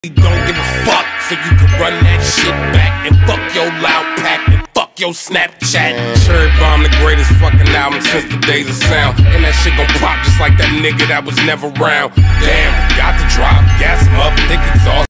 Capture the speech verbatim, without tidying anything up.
Don't give a fuck, so you can run that shit back and fuck your loud pack and fuck your Snapchat. Cherry Bomb, the greatest fucking album since the days of sound, and that shit gon' pop just like that nigga that was never around. Damn, got to drop, gas him up, think exhaust.